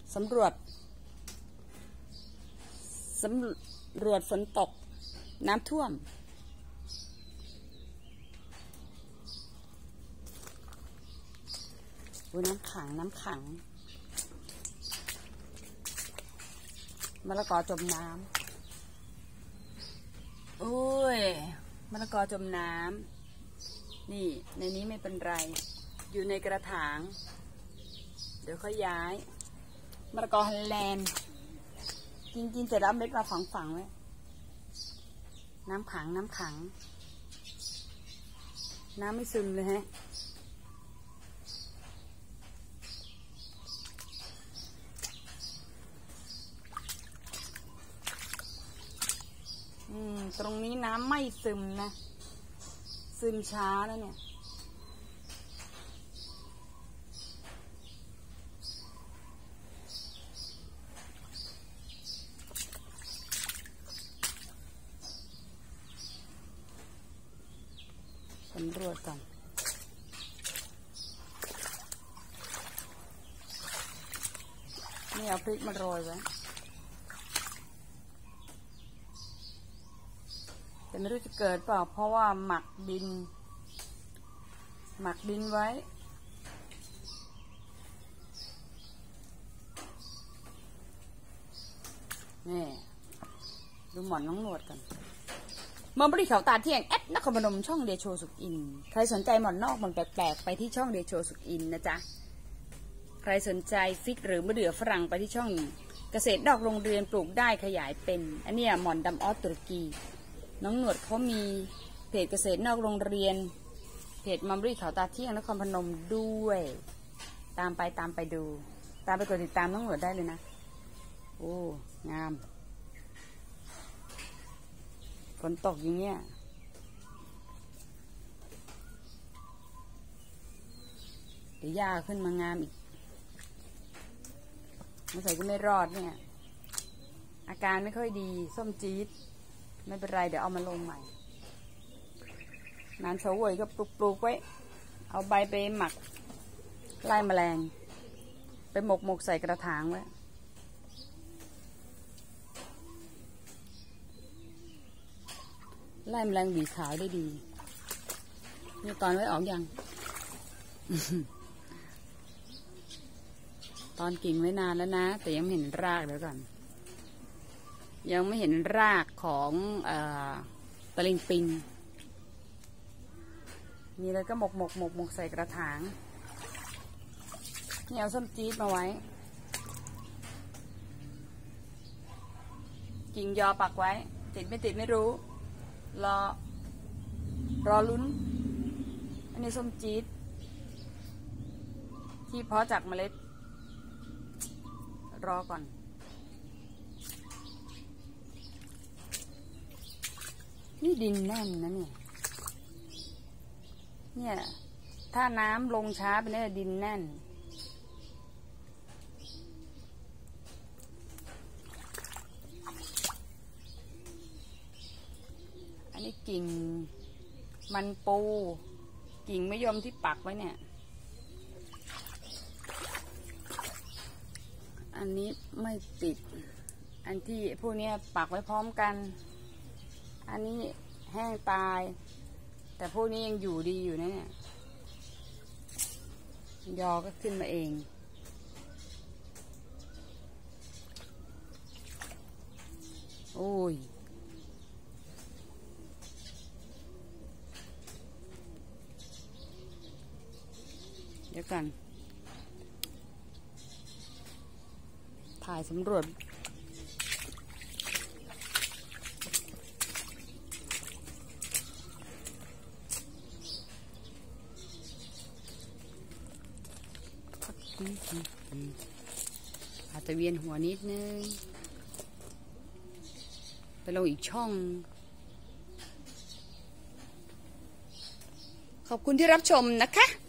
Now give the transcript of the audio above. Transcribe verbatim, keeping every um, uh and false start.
สำรวจสำรวจฝนตกน้ำท่วมดูน้ำขังน้ำขังมะละกอจมน้ำโอ้ยมะละกอจมน้ำนี่ในนี้ไม่เป็นไรอยู่ในกระถางเดี๋ยวเขาย้ายมะละกอฮอลแลนด์กินกินเสร็จแล้วเม็ดมาฝังฝังไว้น้ำขังน้ำขังน้ำไม่ซึมเลยฮะอืมตรงนี้น้ำไม่ซึมนะซึมช้าแล้วเนี่ยสำรวจก่อนนี่เอาพริกมาโรยไว้แต่ไม่รู้จะเกิดเปล่าเพราะว่าหมักดินหมักดินไว้นี่ดูหมอนน้องหนวดกันมองบริเขาตาเที่ยงแอดนครพนมช่องเดโชสุขอินใครสนใจหมอนนอกหมอนแปลกๆไปที่ช่องเดโชสุขอินนะจ๊ะใครสนใจฟิกหรือมะเดื่อฝรั่งไปที่ช่องเกษตรดอกโรงเรือนปลูกได้ขยายเป็นอันนี้หมอนดำออสตุรกีน้องหนวดเขามีเพจเกษตรนอกโรงเรียนเพจมัมบริเขาตาเที่ยงนครพนมด้วยตามไปตามไปดูตามไปกดติดตามน้องหนวดได้เลยนะโอ้งามฝนตกอย่างเงี้ยเดี๋ยวหญ้าขึ้นมางามอีกไม่ใส่ก็ไม่รอดเนี่ยอาการไม่ค่อยดีส้มจี๊ดไม่เป็นไรเดี๋ยวเอามาลงใหม่นานเฉาเว่ยก็ปลูกๆไว้เอาใบไปหมักไล่แมลงไปหมกหมกใส่กระถางไว้ไล่แมลงหวีขาวได้ดีนี่ตอนไว้ออกยัง ตอนกิ่งไว้นานแล้วนะแต่ยังไม่เห็นรากเดี๋ยวก่อนยังไม่เห็นรากของเอ่อตะลิงปิงมีอะไรก็หมกหมกหมกหมกใส่กระถางนี่เอาส้มจี๊ดมาไว้กิ่งยอปักไว้ติดไม่ติดไม่รู้รอรอลุ้นอันนี้ส้มจี๊ดที่เพาะจากเมล็ดรอก่อนนี่ดินแน่นนะเนี่ยเนี่ยถ้าน้ำลงช้าไปเนี่ยดินแน่นอันนี้กิ่งมันปูกิ่งมะยมที่ปักไว้เนี่ยอันนี้ไม่ติดอันที่พวกนี้ปักไว้พร้อมกันอันนี้แห้งตายแต่พวกนี้ยังอยู่ดีอยู่นะเนี่ยยอก็ขึ้นมาเองโอ้ยเดี๋ยวกันถ่ายสำรวจอาจจะเวียนหัวนิดนึงไปลงอีกช่องขอบคุณที่รับชมนะคะ